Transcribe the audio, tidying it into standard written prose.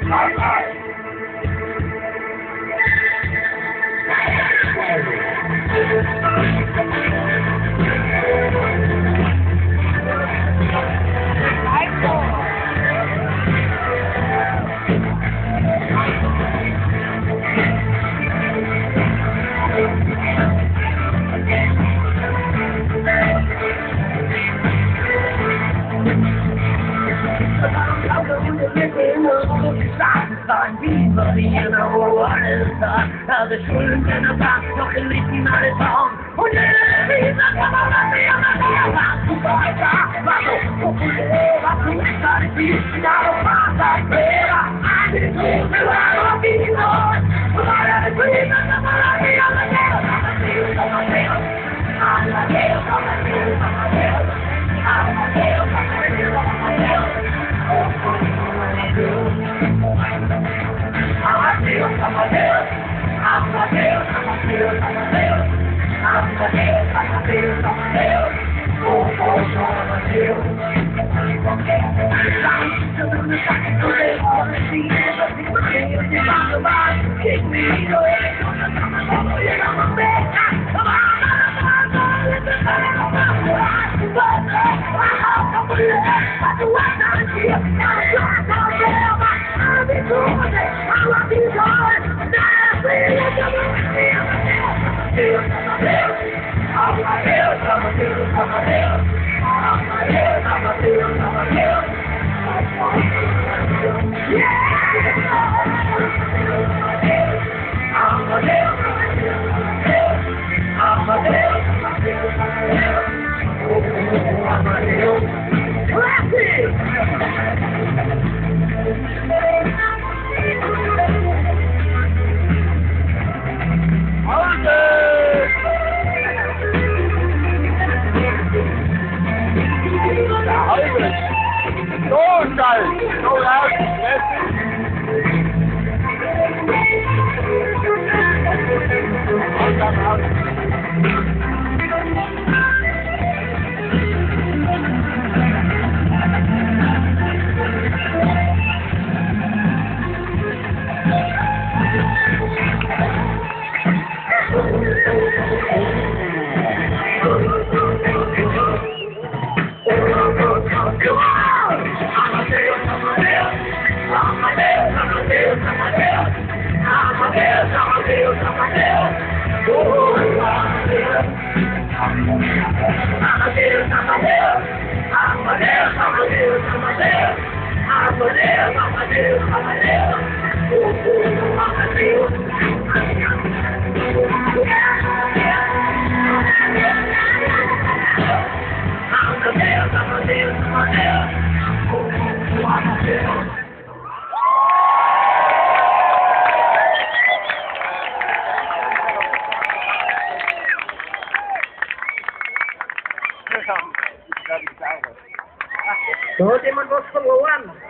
The Schulden in der Bank, noch in Lichten alle Traum. Und jede Devise kann man an mir an der Bank. Du Leute, was so populär, was du nicht alles siehst. Ja, du Vater, Lehrer, eine Grüße, war wie Nord. Und alle Briefe, das war an mir an der Bank. So hat jemand was verloren?